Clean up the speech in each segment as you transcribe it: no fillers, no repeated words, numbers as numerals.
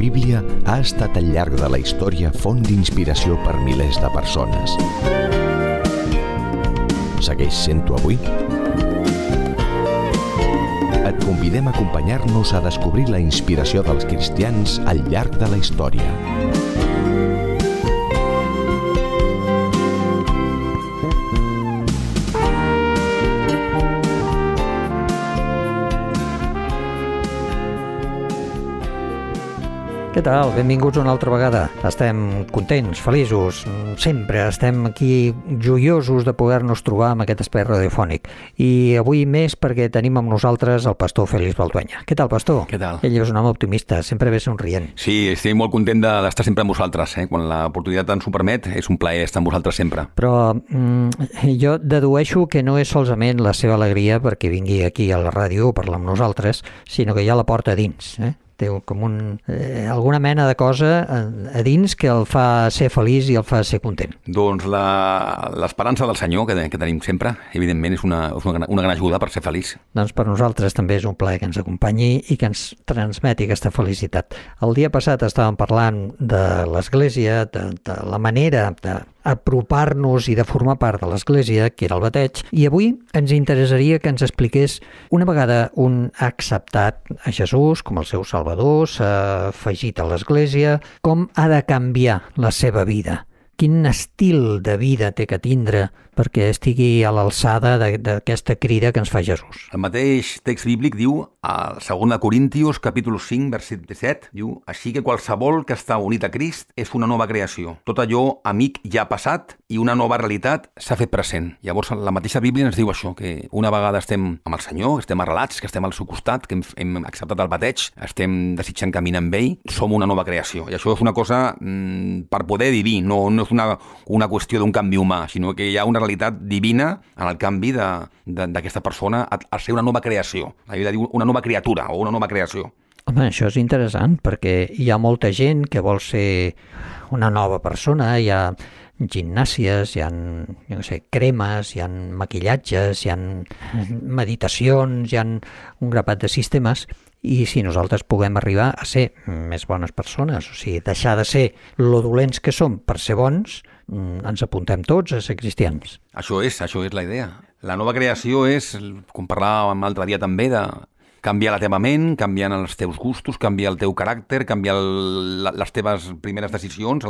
Bíblia ha estat al llarg de la història font d'inspiració per milers de persones. Segueix sent-ho avui? Et convidem a acompanyar-nos a descobrir la inspiració dels cristians al llarg de la història. Què tal? Benvinguts una altra vegada. Estem contents, feliços, sempre estem aquí joiosos de poder-nos trobar amb aquest espai radiofònic. I avui més perquè tenim amb nosaltres el pastor Félix Balduenya. Què tal, pastor? Què tal? Ell és un home optimista, sempre ve somrient. Sí, estic molt content d'estar sempre amb vosaltres. Quan l'oportunitat ens ho permet, és un plaer estar amb vosaltres sempre. Però jo dedueixo que no és solament la seva alegria perquè vingui aquí a la ràdio a parlar amb nosaltres, sinó que ja la porta a dins, Té com alguna mena de cosa a dins que el fa ser feliç i el fa ser content. Doncs l'esperança del Senyor que tenim sempre, evidentment, és una gran ajuda per ser feliç. Doncs per nosaltres també és un plaer que ens acompanyi i que ens transmeti aquesta felicitat. El dia passat estàvem parlant de l'Església, de la manera d'apropar-nos i de formar part de l'Església, que era el bateig, i avui ens interessaria que ens expliqués, una vegada un ha acceptat a Jesús com el seu Salvador, s'ha afegit a l'Església, com ha de canviar la seva vida? Quin estil de vida té que tindre perquè estigui a l'alçada d'aquesta crida que ens fa Jesús? El mateix text bíblic diu, a 2 Corintios, capítol 5, verset 17, diu: així que qualsevol que està unit a Crist és una nova creació. Tot allò, amic, ja ha passat i una nova realitat s'ha fet present. Llavors, la mateixa Bíblia ens diu això, que una vegada estem amb el Senyor, que estem arrelats, que estem al seu costat, que hem acceptat el bateig, estem desitjant caminar amb ell, som una nova creació. I això és una cosa per poder diví, no és una qüestió d'un canvi humà, sinó que hi ha una realitat divina en el canvi d'aquesta persona a ser una nova creació. La Bíblia diu una nova criatura o una nova creació. Home, això és interessant, perquè hi ha molta gent que vol ser una nova persona, hi ha gimnàsies, hi ha, cremes, hi ha maquillatges, hi ha meditacions, hi ha un grapat de sistemes, i si nosaltres puguem arribar a ser més bones persones, o sigui, deixar de ser lo dolents que som per ser bons, ens apuntem tots a ser cristians. Això és la idea. La nova creació és, com parlàvem l'altre dia també, de canviar la teva ment, canviant els teus gustos, canviar el teu caràcter, canviar les teves primeres decisions,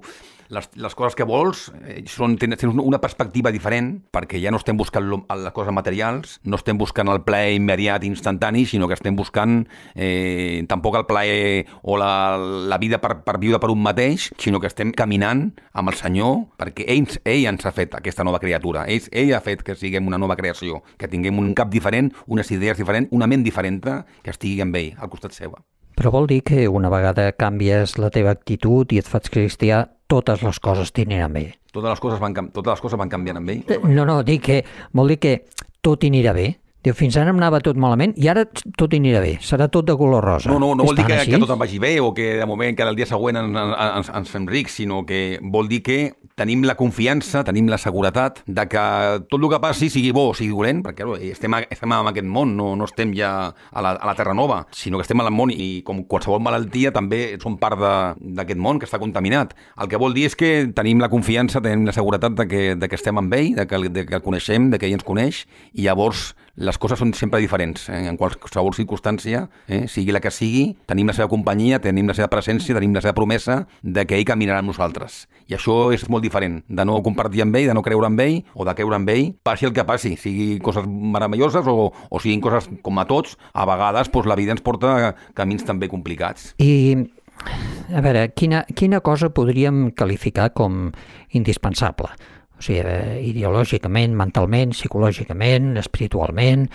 les coses que vols, tens una perspectiva diferent, perquè ja no estem buscant les coses materials, no estem buscant el plaer immediat, instantani, sinó que estem buscant tampoc el plaer o la vida per viure per un mateix, sinó que estem caminant amb el Senyor, perquè ell ens ha fet aquesta nova criatura, ell ha fet que siguem una nova creació, que tinguem un cap diferent, unes idees diferents, una ment diferent, que estigui amb ell, al costat seva. Però vol dir que una vegada canvies la teva actitud i et fas cristià, totes les coses t'aniran bé? Totes les coses van canviant amb ell? No, vol dir que tot anirà bé. Diu, fins ara em anava tot malament i ara tot anirà bé, serà tot de color rosa. No vol dir que tot em vagi bé o que de moment que el dia següent ens fem rics, sinó que vol dir que tenim la confiança, tenim la seguretat de que tot el que passi sigui bo o sigui dolent, perquè estem en aquest món, no estem ja a la Terra Nova, sinó que estem al món i com qualsevol malaltia també som part d'aquest món que està contaminat. El que vol dir és que tenim la confiança, tenim la seguretat de que estem amb ell, de que el coneixem, de que ell ens coneix, i llavors les coses són sempre diferents, en qualsevol circumstància, sigui la que sigui, tenim la seva companyia, tenim la seva presència, tenim la seva promesa de que ell caminarà amb nosaltres. I això és molt diferent, de no compartir amb ell, de no creure amb ell, o de creure amb ell, passi el que passi, sigui coses meravelloses o siguin coses com a tots, a vegades la vida ens porta camins també complicats. I, a veure, quina cosa podríem qualificar com indispensable? O sigui, ideològicament, mentalment, psicològicament, espiritualment,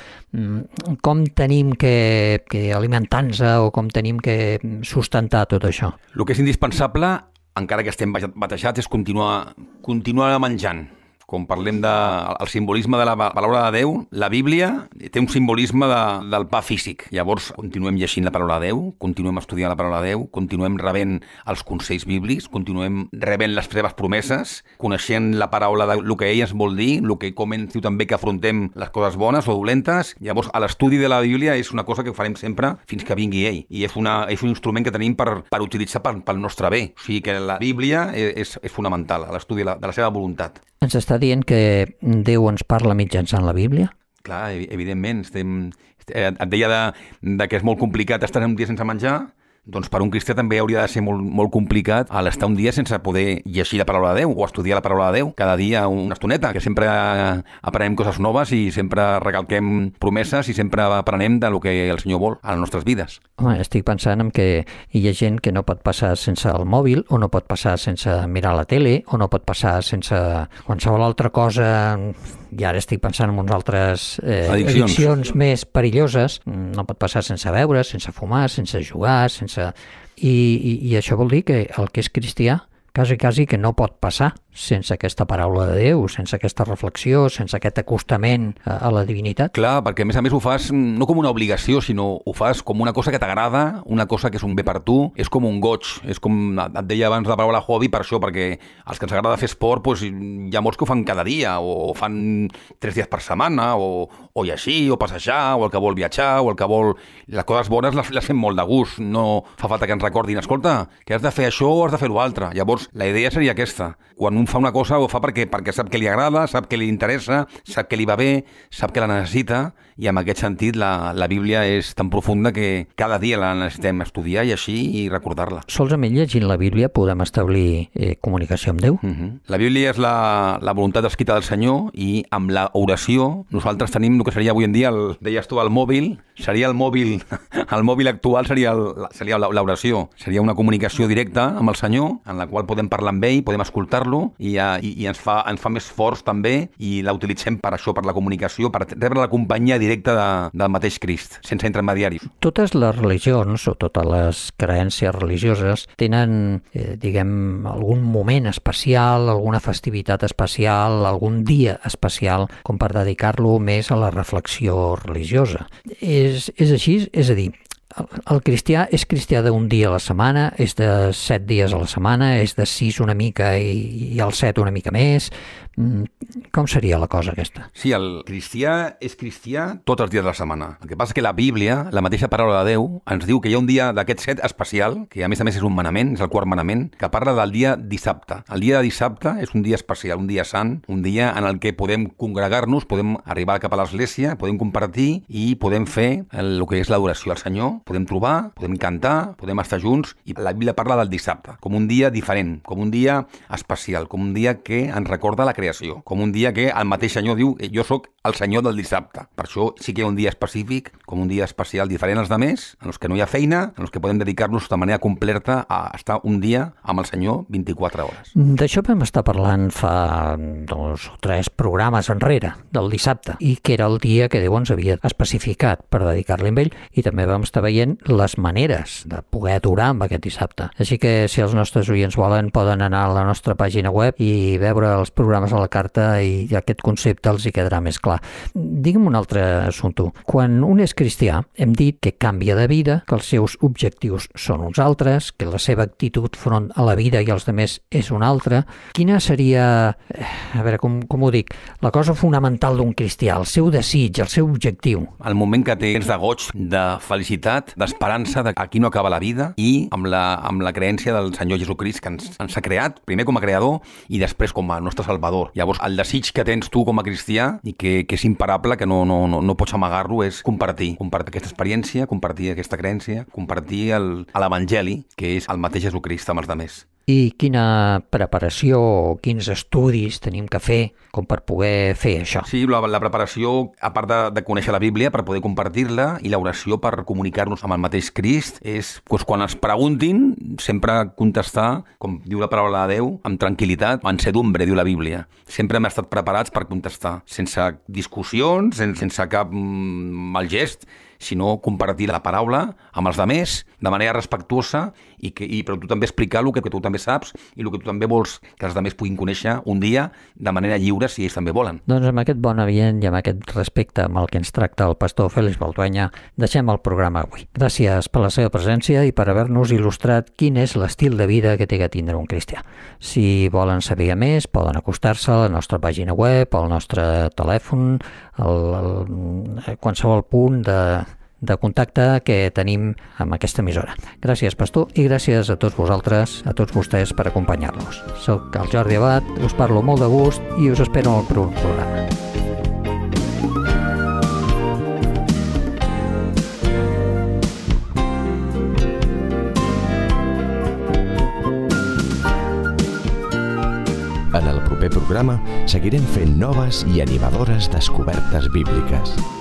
com tenim que alimentar-nos o com tenim que sustentar tot això? El que és indispensable, encara que estem batejats, és continuar menjant, quan parlem del simbolisme de la paraula de Déu, la Bíblia té un simbolisme del pa físic. Llavors, continuem llegint la paraula de Déu, continuem estudiant la paraula de Déu, continuem rebent els consells bíblics, continuem rebent les seves promeses, coneixent la paraula del que ell ens vol dir, el que com ens diu també que afrontem les coses bones o dolentes. Llavors, l'estudi de la Bíblia és una cosa que farem sempre fins que vingui ell. I és un instrument que tenim per utilitzar pel nostre bé. O sigui que la Bíblia és fonamental, l'estudi de la seva voluntat. Ens està dient que Déu ens parla mitjançant la Bíblia? Clar, evidentment. Et deia que és molt complicat estar un dia sense menjar. Doncs per un cristià també hauria de ser molt complicat l'estar un dia sense poder llegir la paraula de Déu o estudiar la paraula de Déu cada dia una estoneta, que sempre aprenem coses noves i sempre recalquem promeses i sempre aprenem del que el Senyor vol a les nostres vides. Home, estic pensant en que hi ha gent que no pot passar sense el mòbil, o no pot passar sense mirar la tele, o no pot passar sense qualsevol altra cosa, i ara estic pensant en unes altres addiccions més perilloses. No pot passar sense beure, sense fumar, sense jugar, I això vol dir que el que és cristià quasi que no pot passar sense aquesta paraula de Déu, sense aquesta reflexió, sense aquest acostament a la divinitat. Clar, perquè a més ho fas no com una obligació, sinó ho fas com una cosa que t'agrada, una cosa que és un bé per tu, és com un goig, és com et deia abans la paraula hobby per això, perquè els que ens agrada fer esport, doncs, hi ha molts que ho fan cada dia, o fan 3 dies per setmana, o llegir, o passejar, o el que vol viatjar, o el que vol... Les coses bones les fem molt de gust, no fa falta que ens recordin, escolta, que has de fer això o has de fer l'altre. Llavors, la idea seria aquesta. Quan un fa una cosa ho fa perquè sap que li agrada, sap que li interessa, sap que li va bé, sap que la necessita, i en aquest sentit la Bíblia és tan profunda que cada dia la necessitem estudiar i així i recordar-la. Solament llegint la Bíblia podem establir comunicació amb Déu? La Bíblia és la voluntat escrita del Senyor, i amb l'oració nosaltres tenim el que seria avui en dia, deies tu, el mòbil, seria el mòbil actual seria l'oració. Seria una comunicació directa amb el Senyor, en la qual podem parlar amb ell, podem escoltar-lo, i ens fa més forts també, i la utilitzem per això, per la comunicació, per rebre la companyia directa del mateix Crist, sense intermediaris. Totes les religions o totes les creences religioses tenen, algun moment especial, alguna festivitat especial, algun dia especial, com per dedicar-lo més a la reflexió religiosa. És així? És a dir, el cristià és cristià d'un dia a la setmana, és de 7 dies a la setmana, és de 6 una mica i el 7 una mica més. Com seria la cosa aquesta? Sí, el cristià és cristià tots els dies de la setmana. El que passa és que la Bíblia, la mateixa paraula de Déu, ens diu que hi ha un dia d'aquest 7 especial, que a més és un manament, és el 4º manament, que parla del dia dissabte. El dia de dissabte és un dia especial, un dia sant, un dia en el que podem congregar-nos, podem arribar cap a l'església, podem compartir i podem fer el que és l'adoració al Senyor, podem trobar, podem cantar, podem estar junts, i la Bíblia parla del dissabte, com un dia diferent, com un dia especial, com un dia que ens recorda la creació, com un dia que el mateix Senyor diu jo sóc el Senyor del dissabte. Per això sí que hi ha un dia específic, com un dia especial diferent als demés, en els que no hi ha feina, en els que podem dedicar-nos de manera completa a estar un dia amb el Senyor 24 hores. D'això vam estar parlant fa 2 o 3 programes enrere, del dissabte, i que era el dia que Déu ens havia especificat per dedicar-li amb ell, i també vam estar veient les maneres de poder adorar amb aquest dissabte. Així que si els nostres oients volen, poden anar a la nostra pàgina web i veure els programes a la carta, i aquest concepte els hi quedarà més clar. Digue'm un altre assumpte. Quan un és cristià, hem dit que canvia de vida, que els seus objectius són uns altres, que la seva actitud front a la vida i als altres és una altra. Quina seria, a veure com ho dic, la cosa fonamental d'un cristià, el seu desig, el seu objectiu? El moment que tens de goig, de felicitat, d'esperança, de aquí no acaba la vida, i amb la creença del Senyor Jesucrist, que ens ha creat, primer com a creador i després com a nostre Salvador. Llavors, el desig que tens tu com a cristià, i que és imparable, que no pots amagar-lo, és compartir aquesta experiència, compartir aquesta creença, compartir l'Evangeli, que és el mateix Jesucrist amb els altres. I quina preparació o quins estudis tenim que fer com per poder fer això? Sí, la preparació, a part de conèixer la Bíblia per poder compartir-la, i l'oració per comunicar-nos amb el mateix Crist, és quan ens preguntin, sempre contestar, com diu la paraula de Déu, amb tranquil·litat, mansedumbre, diu la Bíblia. Sempre hem estat preparats per contestar, sense discussions, sense cap mal gest, sinó compartir la paraula amb els altres de manera respectuosa però tu també explicar el que tu també saps i el que tu també vols que els altres puguin conèixer un dia de manera lliure si ells també volen. Doncs amb aquest bon ambient i amb aquest respecte amb el que ens tracta el pastor Fèlix Balduenya, deixem el programa avui. Gràcies per la seva presència i per haver-nos il·lustrat quin és l'estil de vida que té que tindre un cristià. Si volen saber més, poden acostar-se a la nostra pàgina web, al nostre telèfon, a qualsevol punt de contacte que tenim amb aquesta emissora. Gràcies, pastor, i gràcies a tots vosaltres, a tots vostès, per acompanyar-nos. Soc el Jordi Abad, us parlo molt de gust i us espero al programa. En el proper programa seguirem fent noves i animadores descobertes bíbliques.